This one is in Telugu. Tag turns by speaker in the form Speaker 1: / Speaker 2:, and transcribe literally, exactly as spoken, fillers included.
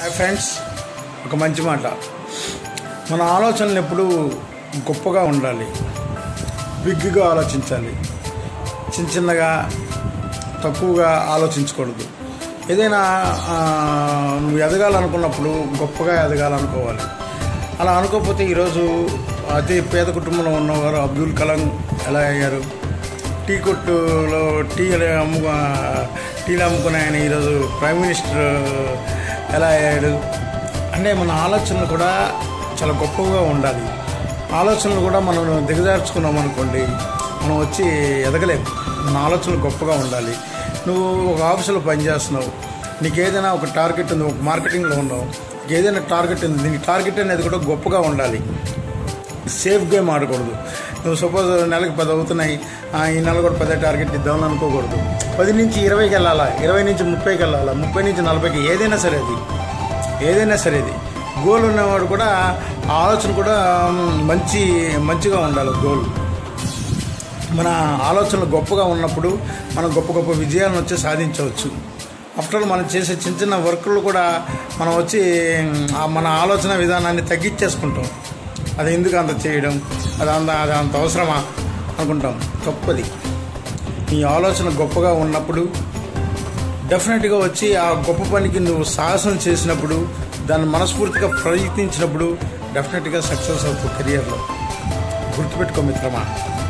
Speaker 1: ఫ్రెండ్స్, ఒక మంచి మాట, మన ఆలోచనలు ఎప్పుడు గొప్పగా ఉండాలి, బిగ్గా ఆలోచించాలి, చిన్న చిన్నగా తక్కువగా ఆలోచించకూడదు. ఏదైనా నువ్వు ఎదగాలనుకున్నప్పుడు గొప్పగా ఎదగాలనుకోవాలి. అలా అనుకోకపోతే ఈరోజు అతి పేద కుటుంబంలో ఉన్నవారు అబ్దుల్ కలాం ఎలా అయ్యారు, టీ కొట్టులో టీ అమ్ము టీలు అమ్ముకునే ఆయన ఈరోజు ప్రైమ్ మినిస్టర్ ఎలా అయ్యాడు. అంటే మన ఆలోచనలు కూడా చాలా గొప్పగా ఉండాలి. ఆలోచనలు కూడా మనం దిగజార్చుకున్నాం అనుకోండి, మనం వచ్చి ఎదగలేము. మన ఆలోచనలు గొప్పగా ఉండాలి. నువ్వు ఒక ఆఫీసులో పనిచేస్తున్నావు, నీకు ఏదైనా ఒక టార్గెట్ ఉంది, ఒక మార్కెటింగ్లో ఉన్నావు, నీకు ఏదైనా టార్గెట్ ఉంది, దీనికి టార్గెట్ అనేది కూడా గొప్పగా ఉండాలి. సేఫ్ గేమ్ ఆడకూడదు. నువ్వు సపోజ్ నెలకు పది అవుతున్నాయి, ఈ నెల కూడా పదే టార్గెట్ ఇద్దామని అనుకోకూడదు. పది నుంచి ఇరవైకి వెళ్ళాలా, ఇరవై నుంచి ముప్పైకి వెళ్ళాలా, ముప్పై నుంచి నలభైకి, ఏదైనా సరే అది ఏదైనా సరే అది గోల్ ఉన్నవాడు కూడా ఆలోచన కూడా మంచి మంచిగా ఉండాలి. గోల్ మన ఆలోచనలు గొప్పగా ఉన్నప్పుడు మనం గొప్ప గొప్ప విజయాలను వచ్చి సాధించవచ్చు. ఆఫ్టర్ మనం చేసే చిన్న చిన్న వర్కులు కూడా మనం వచ్చి మన ఆలోచన విధానాన్ని తగ్గించేసుకుంటాం. అది ఎందుకు అంత చేయడం, అది అంత అది అంత అవసరమా అనుకుంటాం. తప్పది. నీ ఆలోచన గొప్పగా ఉన్నప్పుడు డెఫినెట్గా వచ్చి ఆ గొప్ప పనికి నువ్వు సాహసం చేసినప్పుడు, దాన్ని మనస్ఫూర్తిగా ప్రయత్నించినప్పుడు డెఫినెట్గా సక్సెస్ అవుతావు కెరియర్లో. గుర్తుపెట్టుకో మిత్రమా.